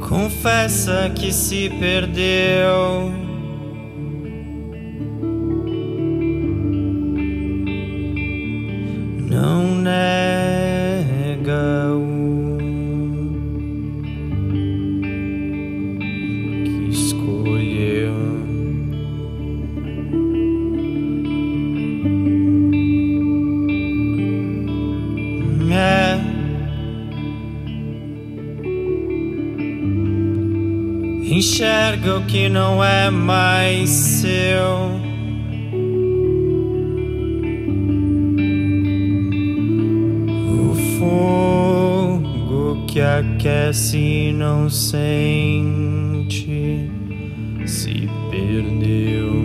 Confessa que se perdeu. Não nega o que escolheu. Enxerga o que não é mais seu. O fogo que aquece e não sente se perdeu.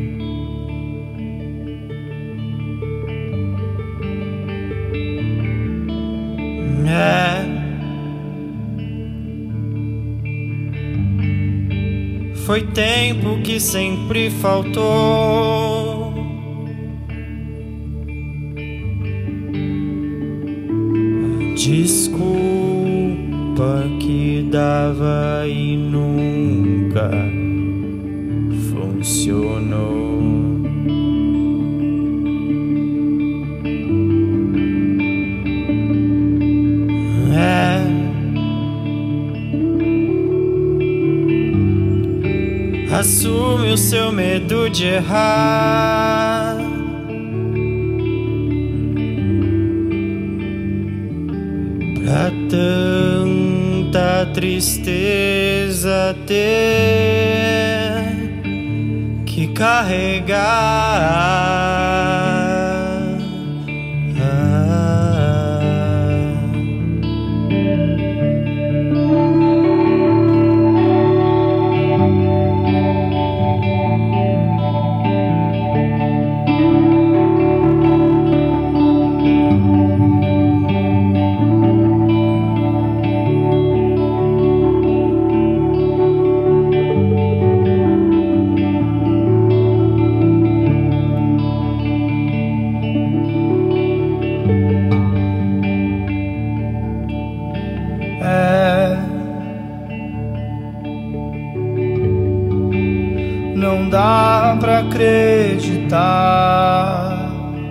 Foi tempo que sempre faltou. Desculpa que dava e nunca funcionou. Assume o seu medo de errar. Pra tanta tristeza ter que carregar. Não dá pra acreditar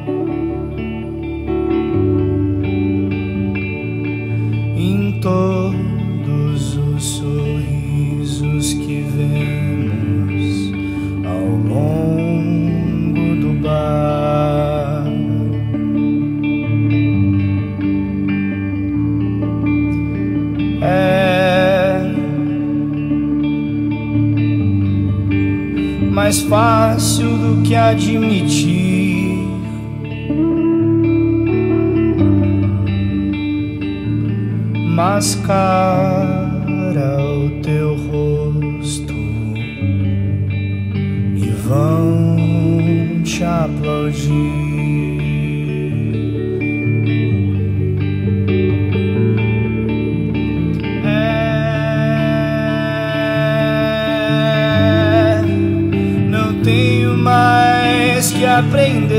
em todos os sorrisos que vemos ao longo do bar. Mais fácil do que admitir. Mascara o teu rosto e vão te aplaudir. Tenho mais que aprender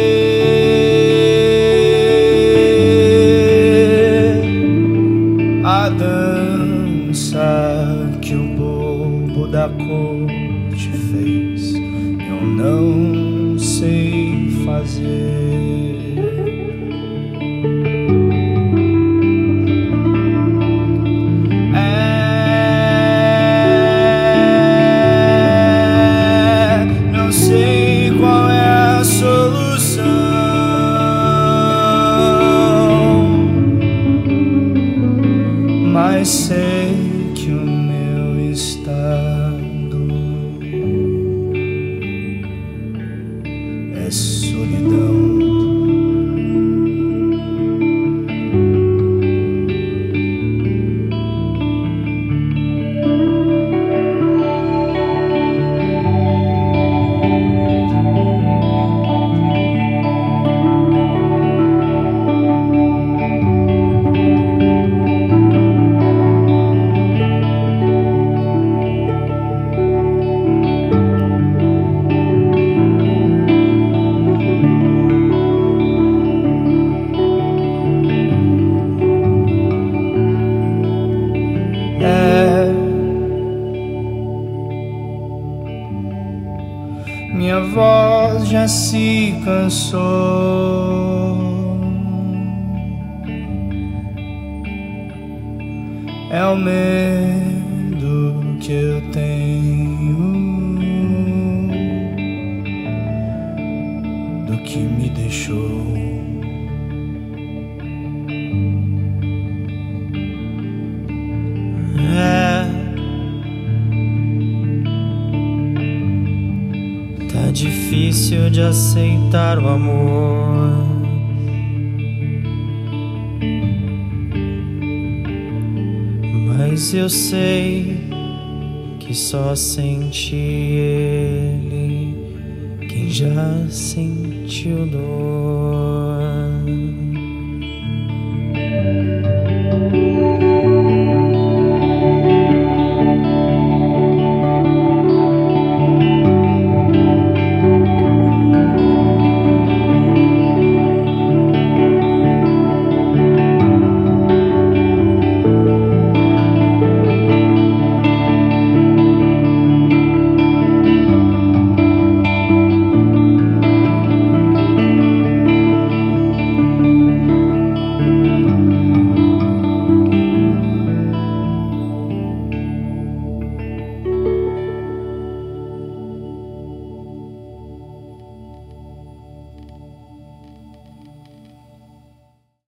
a dança que o bobo da corte fez. Eu não sei fazer. Mas sei que o meu estado é solidão. já se cansou. É o medo que eu tenho do que me deixou. Tá difícil de aceitar o amor. Mas eu sei que só sente ele quem já sentiu dor.